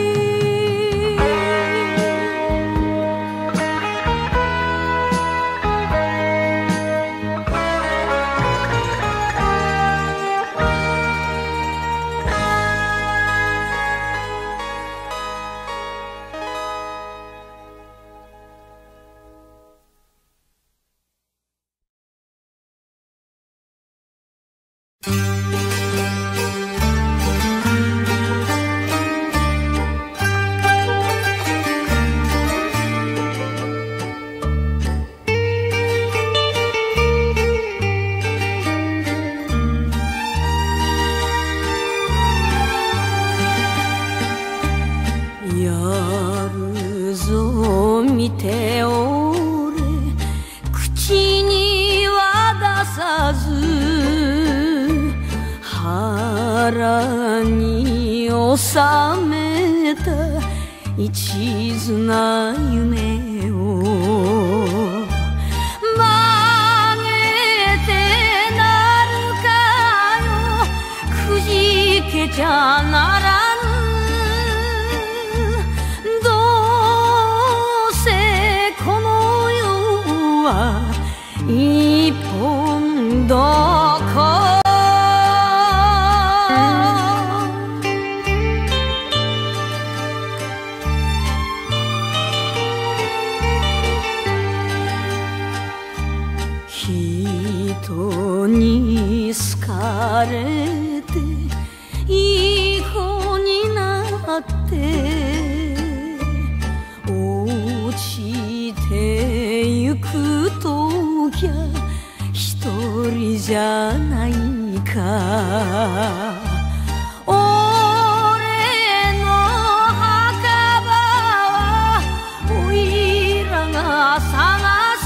Speaker 1: 見ておれ口には出さず腹に収めた一途な夢を曲げてなるかよくじけちゃなられていい子になって落ちてゆくときゃ一人じゃないか俺の墓場はおいらが探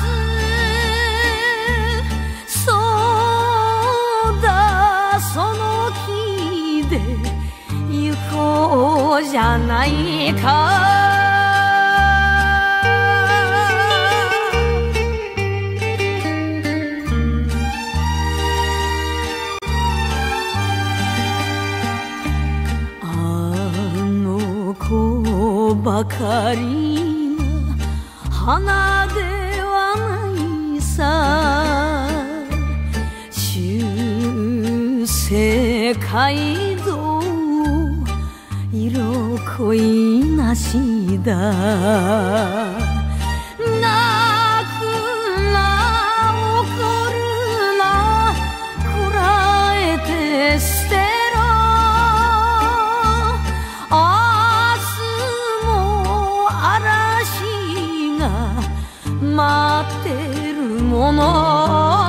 Speaker 1: すそうだその木で行こうじゃないかばかりな花ではないさ中世街道色恋なしだ泣くな怒るなこらえて捨て待ってるもの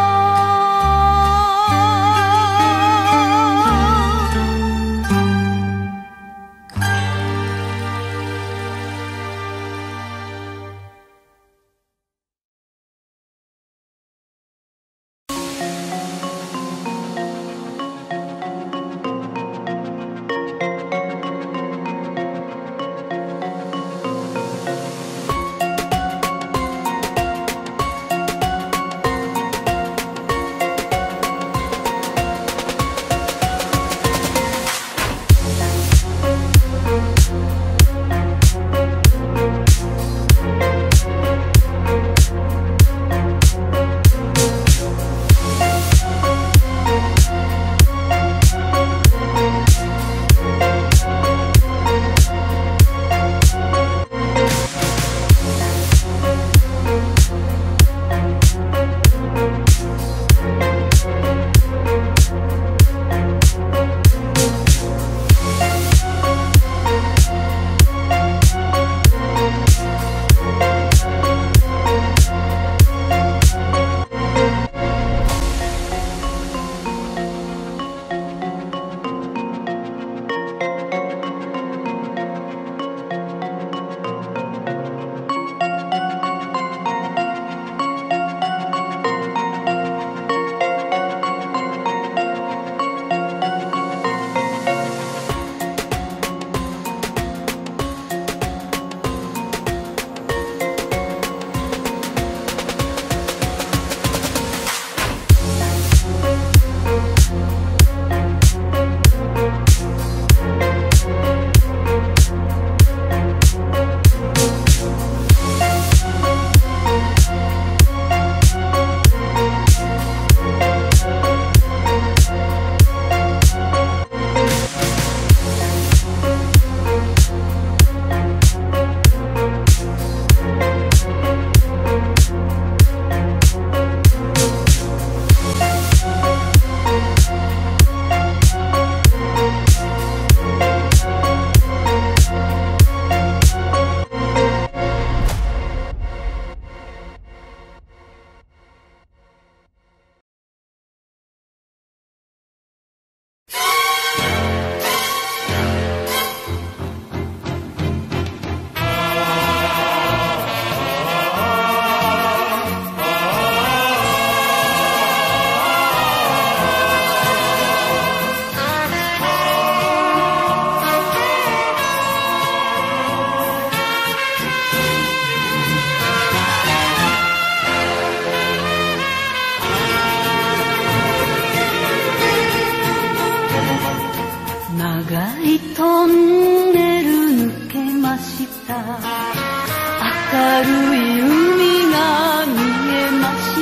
Speaker 1: 明るい海が見えました。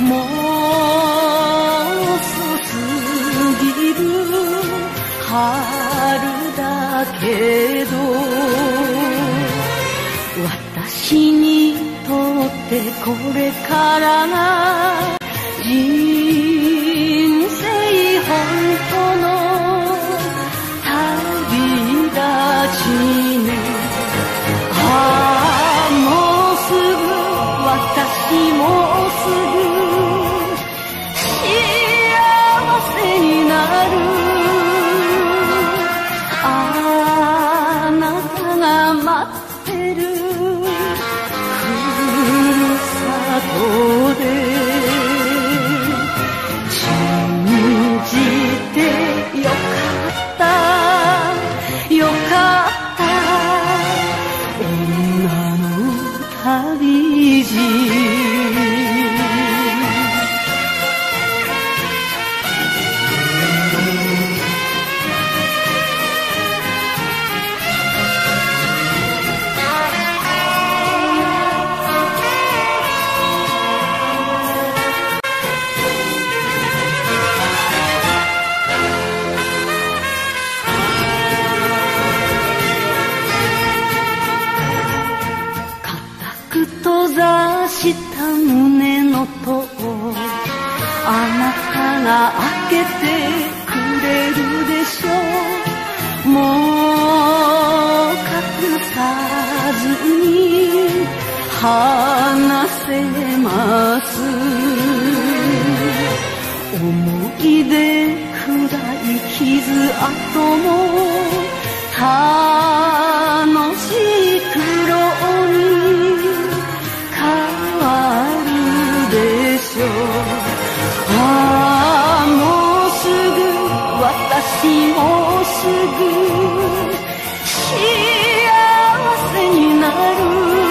Speaker 1: もう遅すぎる春だけど、私にとってこれからが人旅路閉ざした胸の戸をあなたが開けてくれるでしょう。もう隠さずに話せます。思い出くらい傷跡も楽しい苦労にああもうすぐ私もすぐ幸せになる。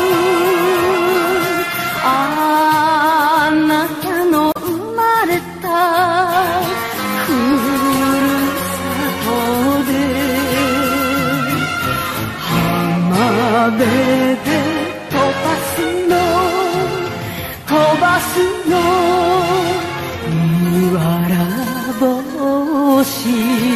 Speaker 1: あなたの生まれたふるさとで浜辺で飛ばすの飛ばすのわらぼし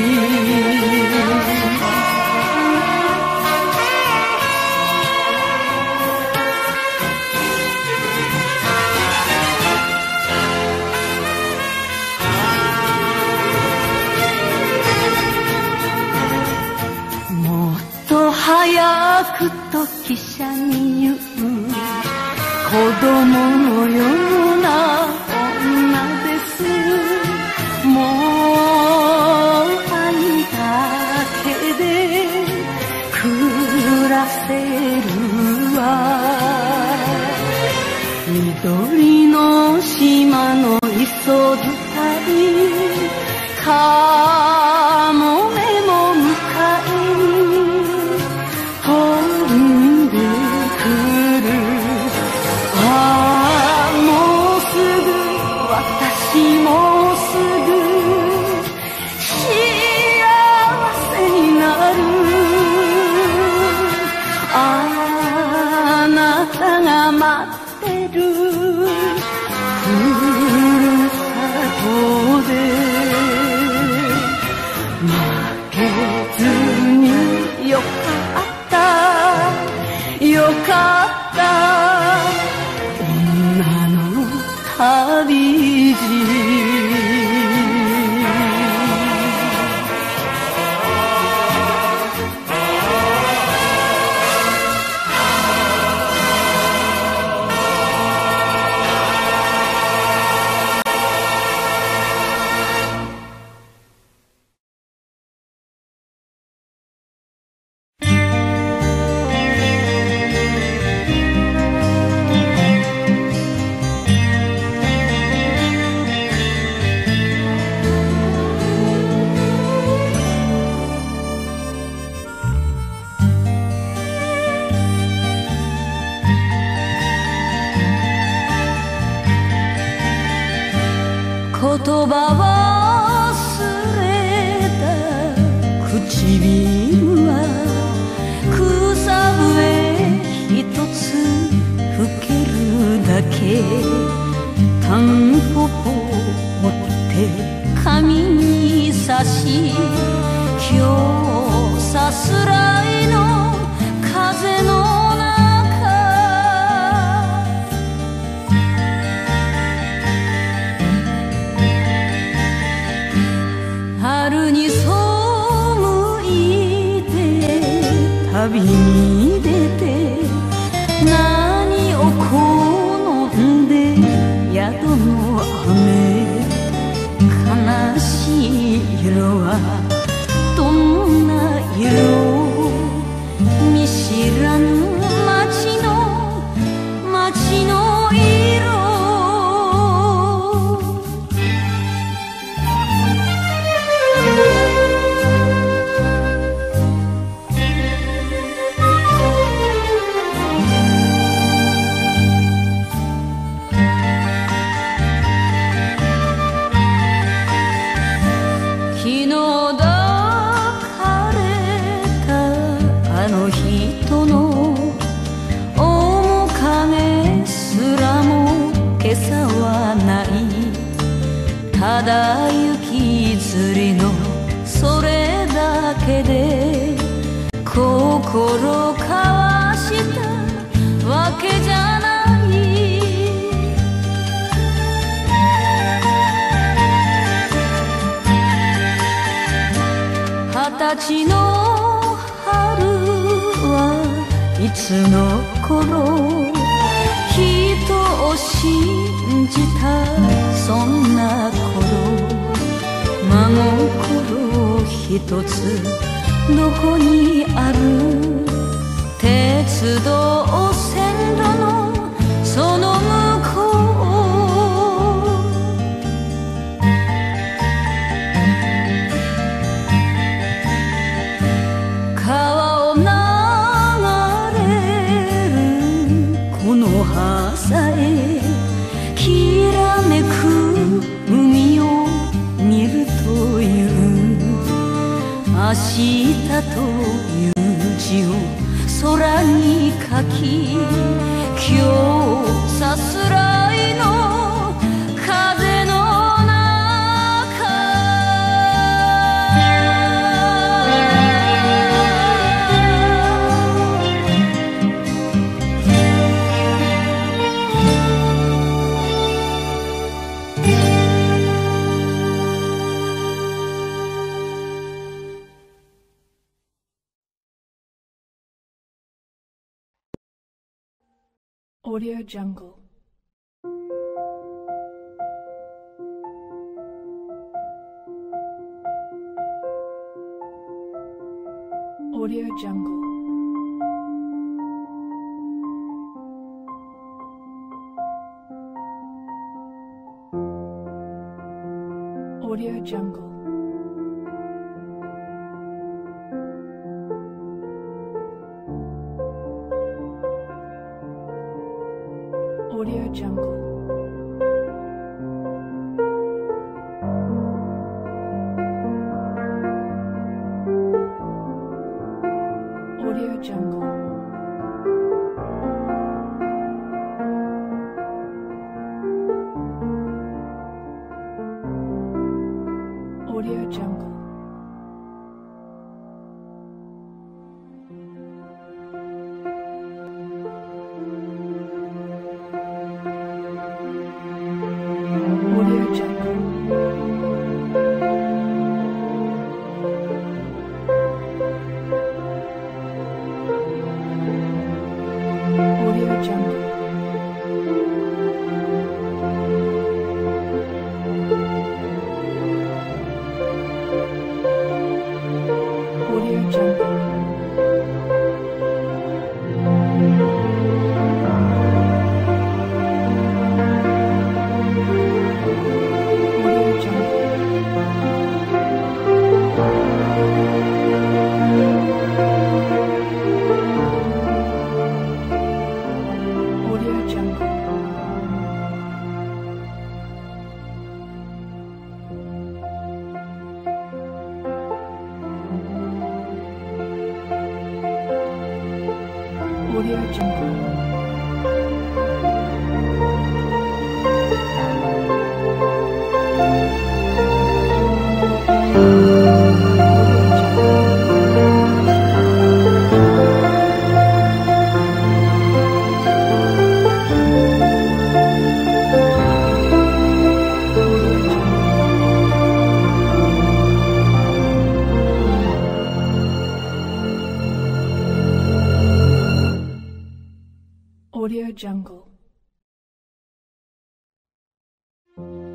Speaker 1: もっと早くと汽車に言う子供のような女です。もう愛だけで暮らせるわ。緑の島の磯伝いかもめも迎えに飛んでくる。ああもうすぐ私もすぐ幸せになる。あなたが待ってるふるさとで負けずによかったよかった女の旅路。言葉忘れた唇は草笛一つ吹けるだけ。タンポポ持って髪に刺し今日さすらいの風の春に背いて旅に出て何を好んで宿の雨。悲しい色はどんな色ただ雪吊りのそれだけで心交わしたわけじゃない二十歳の春はいつの頃人を信じたそんな頃真心一つどこにある鉄道線路のその向こう川を流れるこの葉さえきらめく海を見るという明日という字を空に書き今日さすらいの風の中
Speaker 3: Audio Jungle. Audio Jungle. Audio Jungle. Audio Jungle. Audio Jungle. Audio Jungle. Audio Jungle. Audio Jungle.